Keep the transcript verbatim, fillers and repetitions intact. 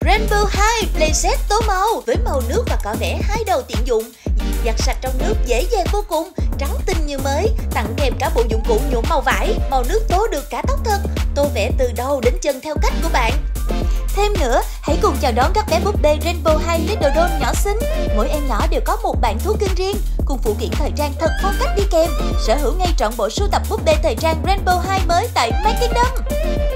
Rainbow High playset tố màu với màu nước và cọ vẽ hai đầu tiện dụng, giặt sạch trong nước dễ dàng vô cùng, trắng tinh như mới, tặng kèm cả bộ dụng cụ nhuộm màu vải, màu nước tố được cả tóc thật, tô vẽ từ đầu đến chân theo cách của bạn. Thêm nữa, hãy cùng chào đón các bé búp bê Rainbow High Little Doll nhỏ xinh. Mỗi em nhỏ đều có một bạn thú cưng riêng, cùng phụ kiện thời trang thật phong cách đi kèm. Sở hữu ngay trọn bộ sưu tập búp bê thời trang Rainbow High mới tại My Kingdom.